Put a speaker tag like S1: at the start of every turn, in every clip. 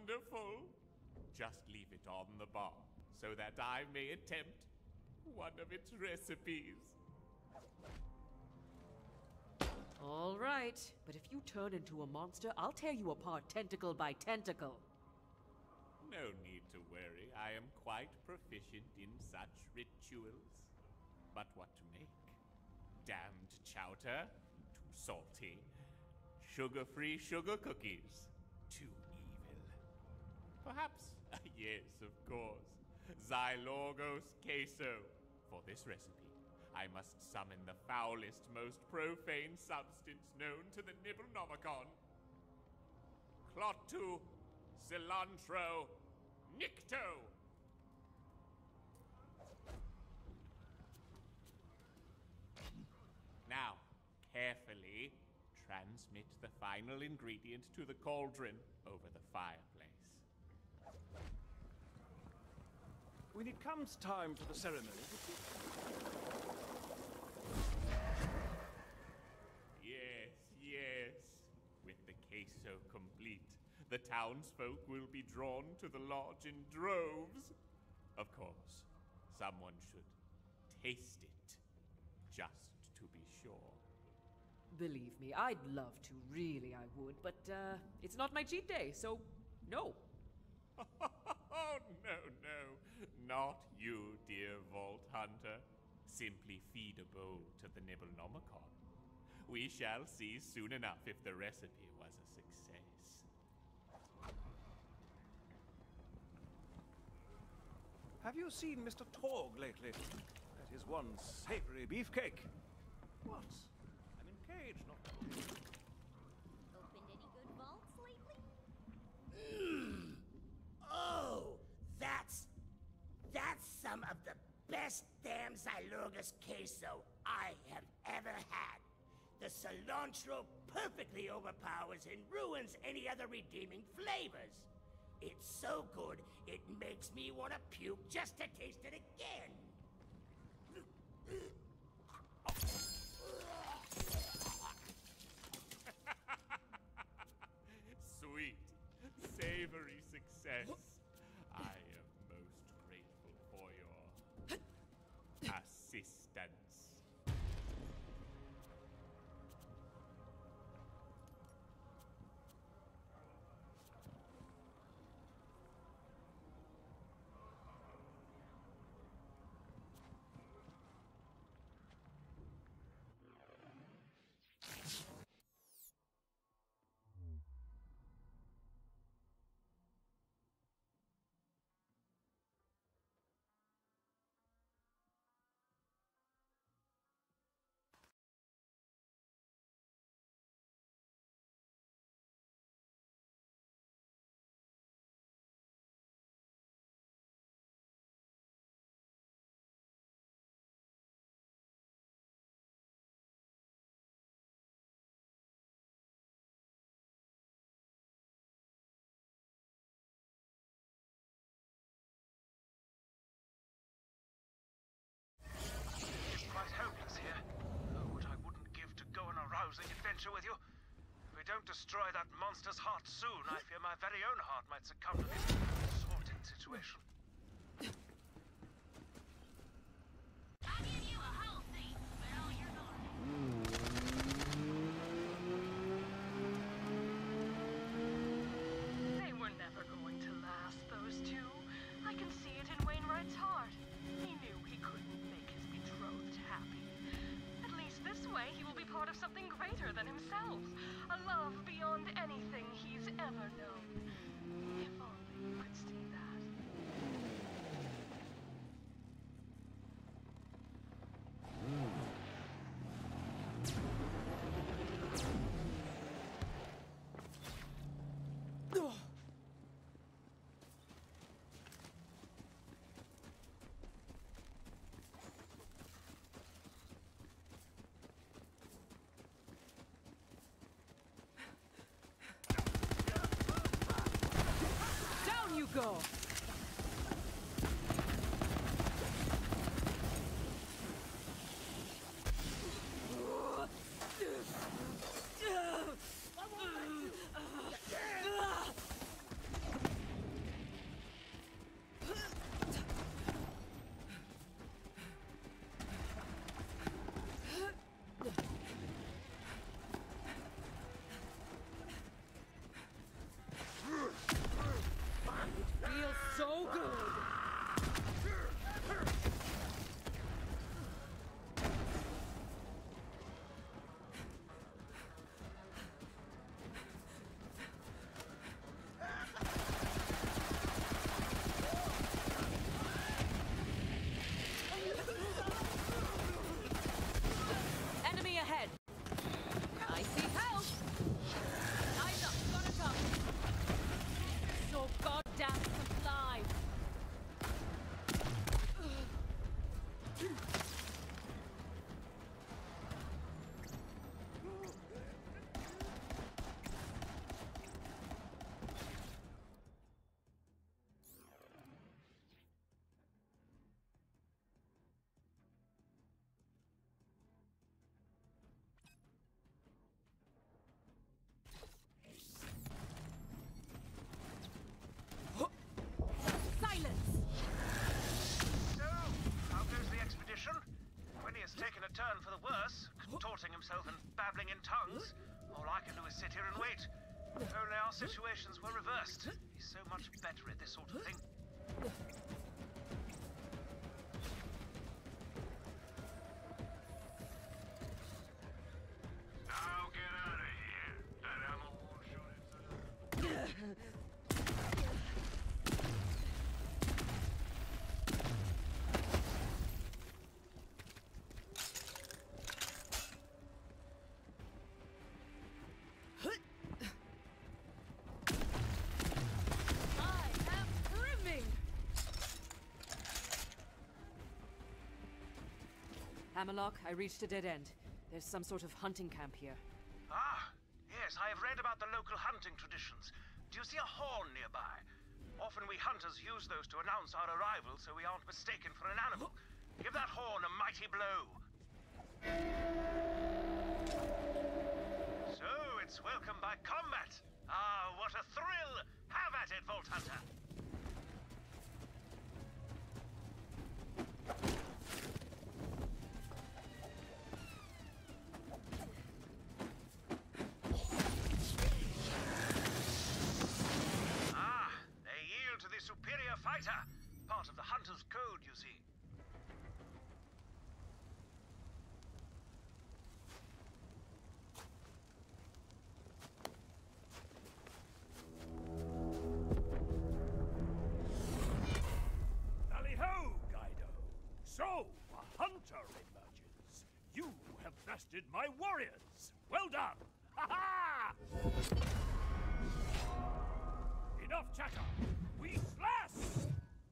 S1: wonderful. Just leave it on the bar so that I may attempt one of its recipes.
S2: All right, but if you turn into a monster, I'll tear you apart tentacle by tentacle.
S1: No need to worry. I am quite proficient in such rituals. But what to make? Damned chowder? Too salty. Sugar-free sugar cookies? Too evil. Perhaps, yes, of course, Xylorgos queso. For this recipe, I must summon the foulest, most profane substance known to the Nibblenomicon. Clotu, cilantro, Nicto! Now, carefully transmit the final ingredient to the cauldron over the fireplace.
S3: When it comes time for the ceremony,
S1: Yes. With the queso complete, the townsfolk will be drawn to the lodge in droves. Of course, someone should taste it, just to be sure.
S2: Believe me, I'd love to, really I would, but it's not my cheat day, so no.
S1: Oh, no, not you, dear Vault Hunter. Simply feed a bowl to the Nibblenomicon. We shall see soon enough if the recipe was a success.
S3: have you seen Mr. Torg lately? That is one savory beefcake. What? I'm in cage, not...
S4: Opened any good vaults lately?
S5: Oh, that's some of the best damn Xylorgos queso I have ever had. The cilantro perfectly overpowers and ruins any other redeeming flavors. It's so good, it makes me want to puke just to taste it again.
S1: Sweet, savory success. I am most grateful for your assistance.
S3: Quite hopeless here. Oh, what I wouldn't give to go on a rousing adventure with you. If we don't destroy that monster's heart soon, I fear my very own heart might succumb to this sordid situation.
S4: I'll give you a whole seat, but all you're going.
S6: They were never going to last, those two. I can see it in Wainwright's heart. He knew he couldn't make his betrothed happy. At least this way he will be part of something greater than himself. A love beyond anything he's ever known. If only you could see that.
S2: Down you go!
S3: yourself and babbling in tongues. All I can do is sit here and wait. If only our situations were reversed. He's so much better at this sort of thing.
S7: Now get out of here. That ammo won't shoot itself.
S2: Hammerlock, I reached a dead end. There's some sort of hunting camp here.
S3: Ah, yes, I have read about the local hunting traditions. Do you see a horn nearby? Often we hunters use those to announce our arrival so we aren't mistaken for an animal. Give that horn a mighty blow. So, it's welcome by combat. Ah, what a thrill! Have at it, Vault Hunter! Superior fighter! Part of the hunter's code, you see.
S8: Tally-ho, Guido! So, a hunter emerges. You have bested my warriors. Well done! Ha-ha! Enough chatter! We slash!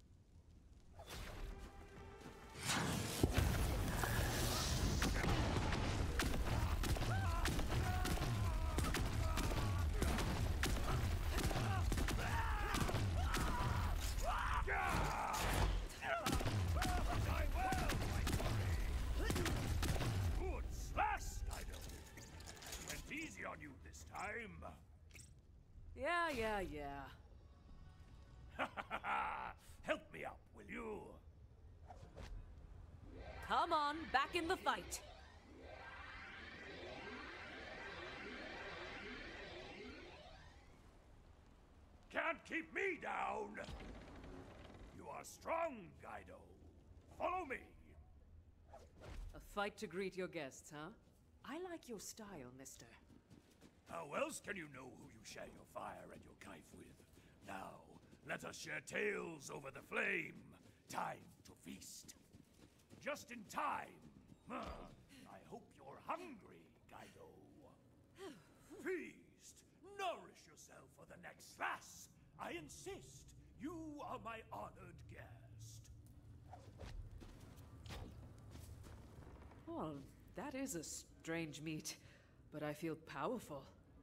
S8: Good slash, Guido. Went easy on you this time.
S2: Yeah.
S8: Help me up, will you?
S2: Come on, back in the fight.
S8: Can't keep me down! You are strong, Guido. Follow me.
S2: A fight to greet your guests, huh? I like your style, mister.
S8: How else can you know who you share your fire and your knife with? Now, let us share tales over the flame. Time to feast. Just in time. I hope you're hungry, Guido. Feast. Nourish yourself for the next slash. I insist. You are my honored guest.
S2: Well, that is a strange meat, but I feel powerful.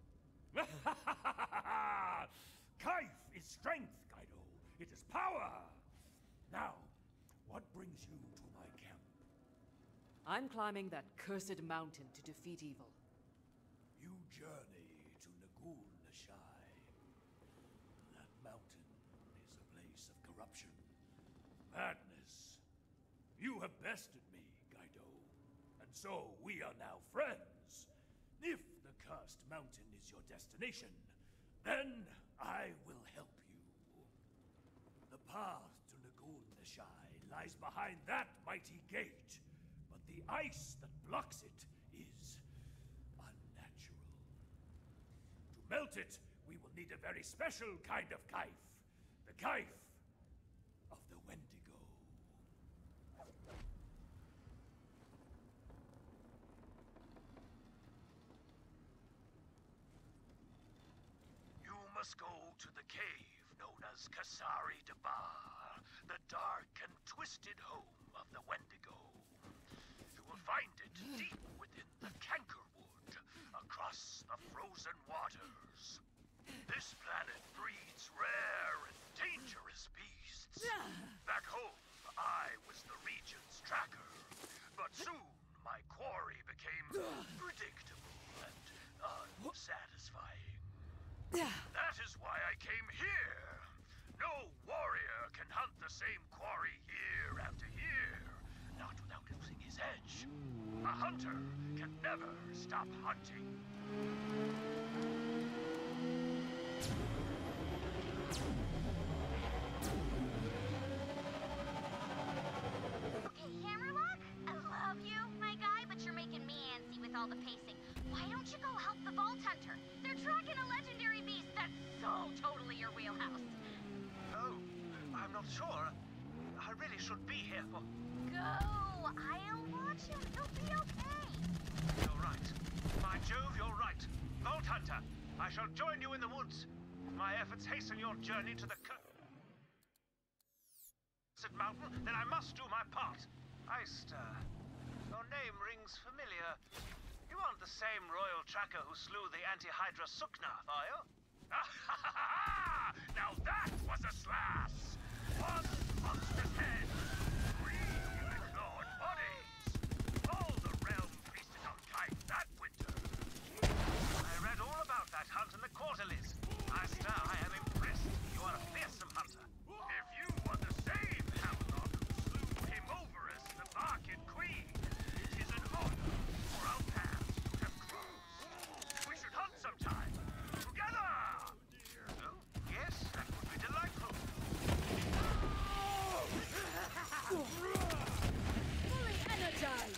S8: Kaif is strength, Guido. It is power. Now, what brings you to my camp?
S2: I'm climbing that cursed mountain to defeat evil.
S8: You journey to Nagul Nashai. That mountain is a place of corruption, madness. You have bested me, Guido, and so we are now friends. If the cursed mountain is your destination, then I will help you. The path to Nagul Nashai lies behind that mighty gate, but the ice that blocks it is unnatural. To melt it, we will need a very special kind of kaif. The kaif of the Wendigo.
S7: You must go to the cave known as Kasari Debar, the dark and twisted home of the Wendigo. You will find it deep within the Cankerwood, across the frozen waters. This planet breeds rare and dangerous beasts. Back home, I was the region's tracker, but soon my quarry became predictable and unsatisfying. That is why I came here. No warrior can hunt the same quarry year after year, not without losing losing his edge. A hunter can never stop hunting.
S4: Okay, Hammerlock, I love you, my guy, but you're making me antsy with all the pacing. Why don't you go help the Vault Hunter? They're tracking a legendary beast that's so totally your wheelhouse.
S3: Oh, I'm not sure. I really should be here for...
S4: Go! I'll watch him. He'll be okay.
S3: You're right. By Jove, you're right. Vault Hunter, I shall join you in the woods. If my efforts hasten your journey to the cursed mountain, then I must do my part. Eister, your name rings familiar. You aren't the same royal tracker who slew the anti-Hydra Suknath, are you?
S7: Now that was a slash! One monstrous head, three clawed bodies. All the realm feasted on kite that winter.
S3: I read all about that hunt in the quarterlies. Eister, I am impressed. You are a fearsome hunter.
S7: If you were the same Hamlock who slew him over as the Barkin Queen, it is an honor for our paths to have crossed. We should hunt sometime. Together!
S3: Oh, yes, that would be delightful.
S2: Fully energized!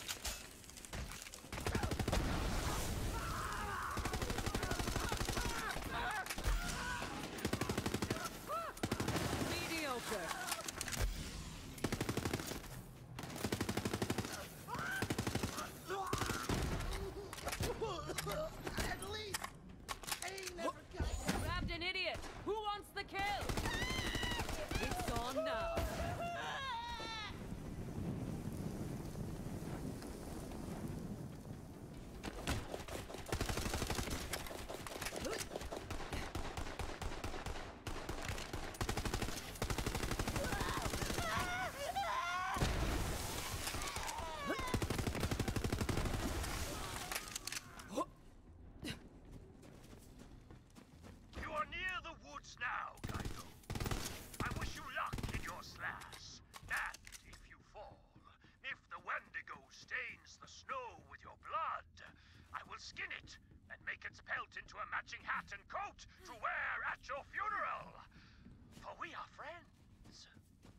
S2: Mediocre.
S5: At least he never got...
S2: Grabbed an idiot. Who wants the kill? It's on now.
S7: You are near the woods now, Kaido. I wish you luck in your slash. And if you fall, if the Wendigo stains the snow with your blood, I will skin it and make its pelt into a matching hat and coat to wear at your funeral. For we are friends.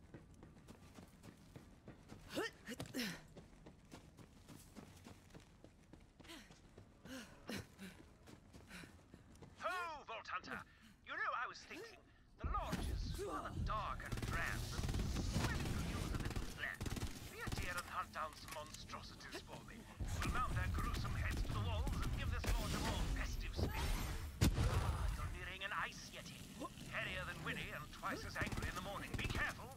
S3: Ho, Vault Hunter! You know, I was thinking, the lodge is rather dark and drab, but maybe you could use a little flair. Be a dear and hunt down some monstrosities for me. We'll mount their gruesome heads to the walls and give this lodge a more festive spin. Ah, you're nearing an ice yeti. Hairier than Winnie and twice as angry in the morning. Be careful!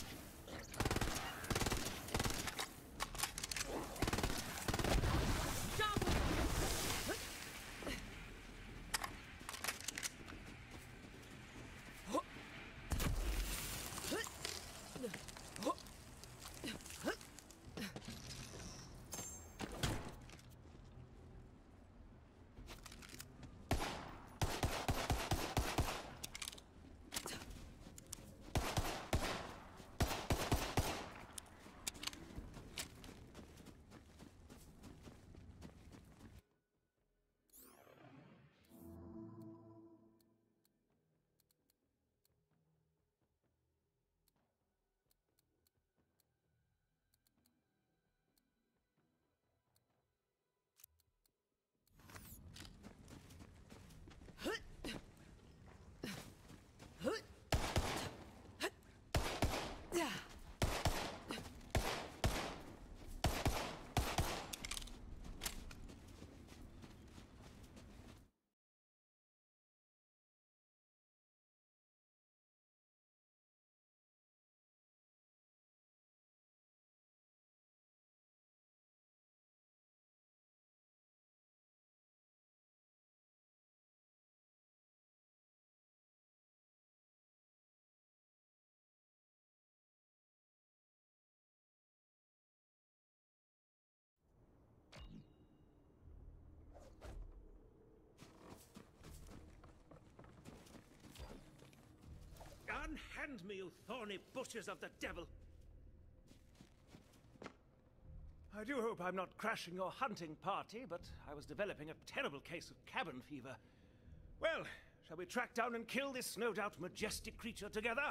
S3: Unhand me, you thorny bushes of the devil! I
S9: I do hope I'm not crashing your hunting party, but I was developing a terrible case of cabin fever. Well, shall we track down and kill this no doubt majestic creature together?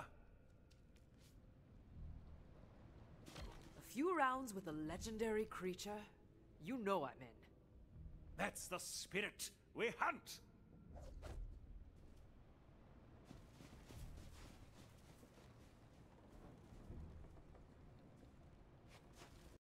S2: A few rounds with a legendary creature? You know I'm in.
S9: That's the spirit. We hunt!